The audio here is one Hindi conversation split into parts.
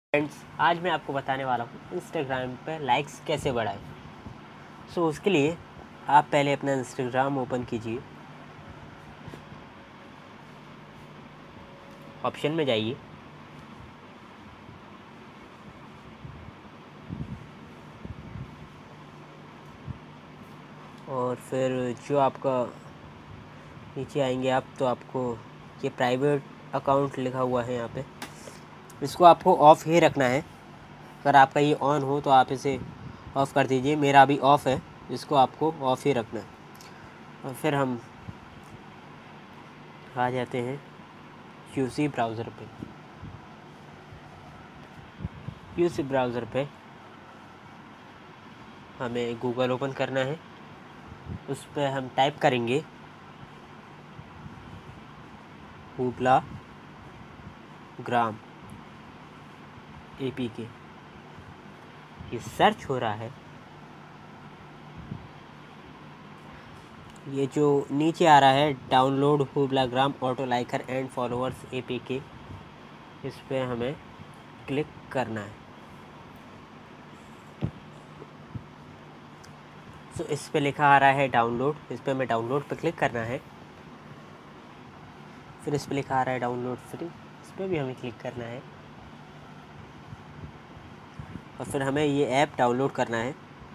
फ्रेंड्स, आज मैं आपको बताने वाला हूँ इंस्टाग्राम पर लाइक्स कैसे बढ़ाएं। उसके लिए आप पहले अपना इंस्टाग्राम ओपन कीजिए, ऑप्शन में जाइए, और फिर जो आपका नीचे आएंगे आप, तो आपको ये प्राइवेट अकाउंट लिखा हुआ है यहाँ पे, इसको आपको ऑफ़ ही रखना है। अगर आपका ये ऑन हो तो आप इसे ऑफ़ कर दीजिए। मेरा अभी ऑफ़ है, इसको आपको ऑफ़ ही रखना है। और फिर हम आ जाते हैं यूसी ब्राउज़र पे। यूसी ब्राउज़र पे हमें गूगल ओपन करना है। उस पर हम टाइप करेंगे हुबला ग्राम APK। ये सर्च हो रहा है। ये जो नीचे आ रहा है डाउनलोड हुबला ग्राम auto liker and followers APK, इस पर हमें क्लिक करना है। इस पे लिखा आ रहा है डाउनलोड, इस पर हमें डाउनलोड पे क्लिक करना है। फिर इस पे लिखा आ रहा है डाउनलोड फ्री, इस पर भी हमें क्लिक करना है। और फिर हमें ये ऐप डाउनलोड करना है।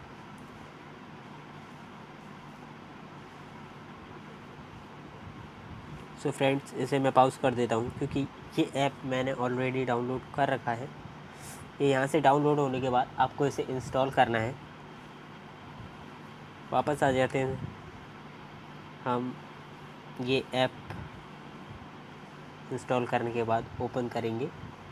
फ्रेंड्स, इसे मैं पॉज कर देता हूँ क्योंकि ये ऐप मैंने ऑलरेडी डाउनलोड कर रखा है। ये यहाँ से डाउनलोड होने के बाद आपको इसे इंस्टॉल करना है। वापस आ जाते हैं हम। ये ऐप इंस्टॉल करने के बाद ओपन करेंगे।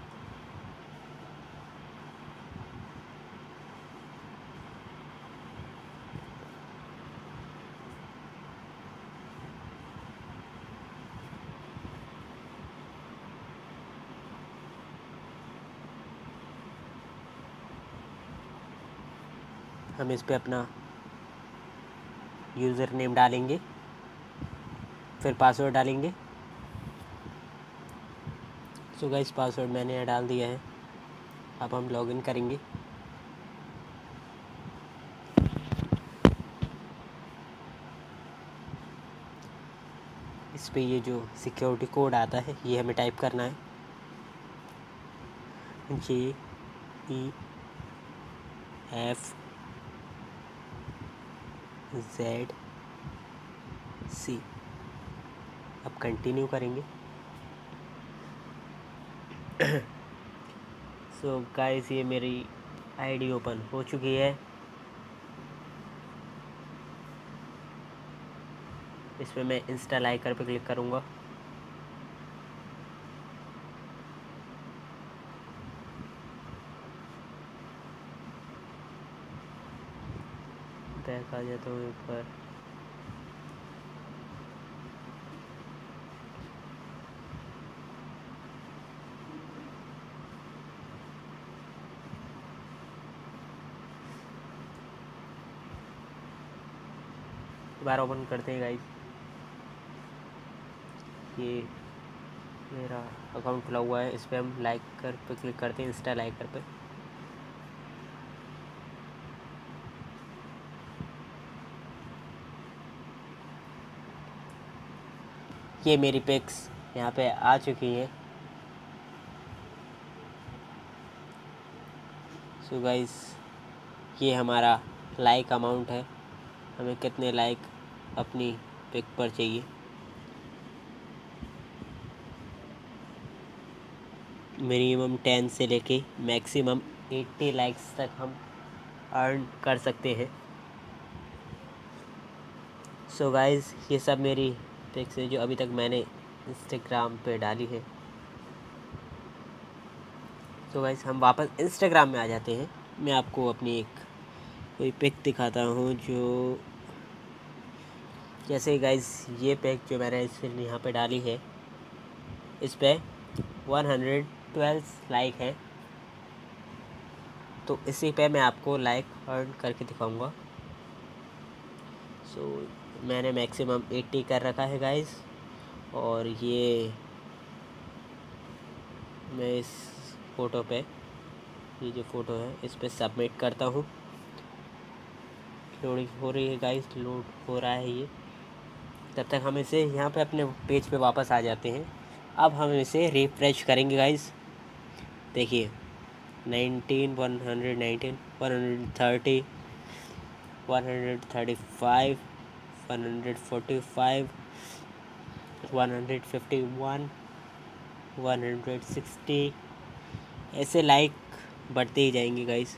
हम इस पे अपना यूज़र नेम डालेंगे, फिर पासवर्ड डालेंगे। गाइस, पासवर्ड मैंने डाल दिया है। अब हम लॉगिन करेंगे। इस पे ये जो सिक्योरिटी कोड आता है ये हमें टाइप करना है, JEFZC। अब कंटिन्यू करेंगे। गाइस, ये मेरी आईडी ओपन हो चुकी है। इसमें मैं इंस्टा लाइकर पे क्लिक करूँगा। बैक आ जाता हूँ ऊपर। दोबारा ओपन करते हैं गाइस। ये मेरा अकाउंट खुला हुआ है, इस पर हम लाइकर पे क्लिक करते हैं, इंस्टा लाइकर पे। ये मेरी पिक्स यहाँ पे आ चुकी हैं। गाइस, ये हमारा लाइक अमाउंट है, हमें कितने लाइक अपनी पिक पर चाहिए। मिनिमम 10 से लेके मैक्सिमम 80 लाइक्स तक हम अर्न कर सकते हैं। गाइस, ये सब मेरी पिक्स है जो अभी तक मैंने इंस्टाग्राम पे डाली है। गाइस, हम वापस इंस्टाग्राम में आ जाते हैं। मैं आपको अपनी कोई पिक दिखाता हूँ, जो जैसे गाइस ये पिक जो मैंने इस यहाँ पे डाली है, इस पे 112 लाइक है। तो इसी पे मैं आपको लाइक अर्न करके दिखाऊंगा। मैंने मैक्सिमम 80 कर रखा है गाइस। और ये मैं इस फ़ोटो पे ये जो फ़ोटो है इस पर सबमिट करता हूँ। लोडिंग हो रही है गाइस, लोड हो रहा है ये। तब तक हम इसे यहाँ पे अपने पेज पे वापस आ जाते हैं। अब हम इसे रिफ्रेश करेंगे गाइस। देखिए 19, 119, 130, 135, 145, 151, 160, ऐसे लाइक बढ़ते ही जाएंगे गाइस।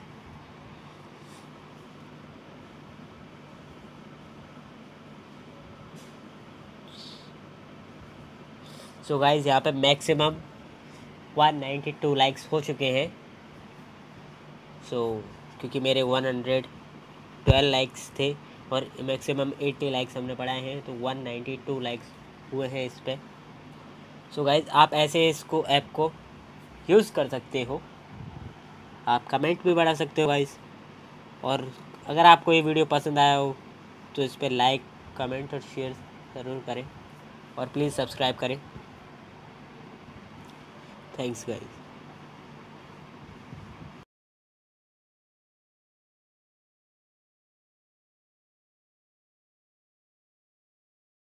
सो गाइस यहाँ पे मैक्सिमम 192 लाइक्स हो चुके हैं। सो क्योंकि मेरे 112 लाइक्स थे और मैक्सिमम 80 लाइक्स हमने बढ़ाए हैं, तो 192 लाइक्स हुए हैं इस पर। सो गाइस आप ऐसे इसको ऐप को यूज़ कर सकते हो। आप कमेंट भी बढ़ा सकते हो गाइस। और अगर आपको ये वीडियो पसंद आया हो तो इस पर लाइक, कमेंट और शेयर ज़रूर करें और प्लीज़ सब्सक्राइब करें। Thanks guys.